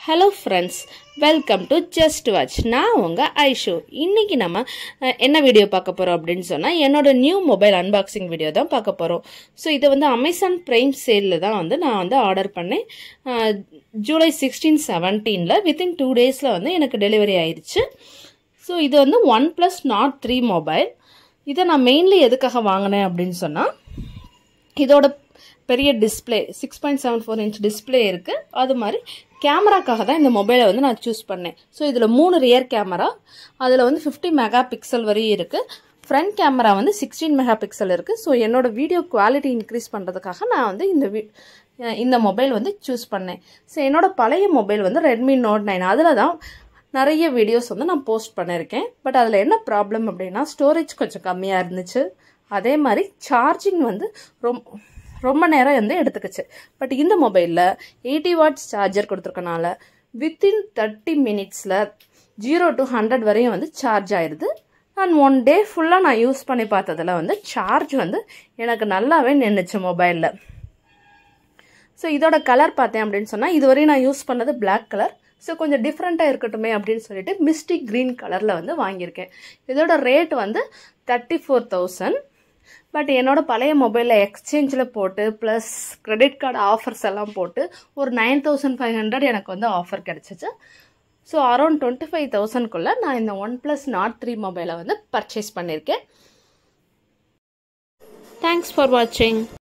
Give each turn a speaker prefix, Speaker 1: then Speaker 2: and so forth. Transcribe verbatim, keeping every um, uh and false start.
Speaker 1: Hello friends, welcome to Just Watch. நான் உங்க ஐஷு. இன்னைக்கு நம்ம என்ன வீடியோ பார்க்க போறோம் அப்படினு சொன்னா என்னோட நியூ மொபைல் அன்பாக்சிங் வீடியோ தான் பார்க்க போறோம். சோ இது வந்து Amazon Prime சேல்ல தான் வந்து நான் வந்து ஆர்டர் பண்ணேன். ஜூலை sixteen seventeen ல within two daysல வந்து எனக்கு டெலிவரி ஆயிருச்சு. சோ இது வந்து OnePlus Nord three மொபைல். இத நான் மெயின்லி எதுக்காக வாங்குனேன் அப்படினு சொன்னா இதோட பெரிய display six point seven four inch display இருக்கு. அது மாதிரி கேமராக்காக தான் இந்த மொபைலை வந்து நான் சூஸ் பண்ணேன். ஸோ இதில் மூணு ரியர் கேமரா, அதில் வந்து ஃபிஃப்டி மெகா பிக்சல் வரையும் இருக்குது. ஃப்ரண்ட் கேமரா வந்து சிக்ஸ்டீன் மெகா பிக்சல் இருக்குது. ஸோ என்னோட வீடியோ குவாலிட்டி இன்க்ரீஸ் பண்ணுறதுக்காக நான் வந்து இந்த வீ இந்த மொபைல் வந்து சூஸ் பண்ணேன். ஸோ என்னோட பழைய மொபைல் வந்து ரெட்மி நோட் நைன், அதில் தான் நிறைய வீடியோஸ் வந்து நான் போஸ்ட் பண்ணியிருக்கேன். பட் அதில் என்ன ப்ராப்ளம் அப்படின்னா ஸ்டோரேஜ் கொஞ்சம் கம்மியாக இருந்துச்சு. அதே மாதிரி சார்ஜிங் வந்து ரொம்ப ரொம்ப நேரம் வந்து எடுத்துக்கிச்சு. பட் இந்த மொபைலில் எயிட்டி வாட்ஸ் சார்ஜர் கொடுத்துருக்கனால வித்தின் தேர்ட்டி மினிட்ஸில் ஜீரோ டு ஹண்ட்ரட் வரையும் வந்து சார்ஜ் ஆயிடுது. அண்ட் ஒன் டே ஃபுல்லாக நான் யூஸ் பண்ணி பார்த்ததில் வந்து சார்ஜ் வந்து எனக்கு நல்லாவே நின்றுச்சு மொபைலில். ஸோ இதோட கலர் பார்த்தேன் அப்படின்னு சொன்னால் இதுவரையும் நான் யூஸ் பண்ணது பிளாக் கலர். ஸோ கொஞ்சம் டிஃப்ரெண்ட்டாக இருக்கட்டுமே அப்படின்னு சொல்லிட்டு மிஸ்டி க்ரீன் கலரில் வந்து வாங்கியிருக்கேன். இதோட ரேட் வந்து தேர்ட்டி ஃபோர் தௌசண்ட். பட் என்னோட பழைய மொபைலில் எக்ஸ்சேஞ்சில் போட்டு ப்ளஸ் கிரெடிட் கார்டு ஆஃபர்ஸ் எல்லாம் போட்டு ஒரு நைன் தௌசண்ட் ஃபைவ் ஹண்ட்ரட் எனக்கு வந்து ஆஃபர் கிடச்சிச்சு. ஸோ அரௌண்ட் டுவெண்ட்டி ஃபைவ் தௌசண்ட்குள்ளே நான் இந்த ஒன் ப்ளஸ் நாட் த்ரீ மொபைலை வந்து பர்ச்சேஸ் பண்ணியிருக்கேன். தேங்க்ஸ் ஃபார் வாட்சிங்.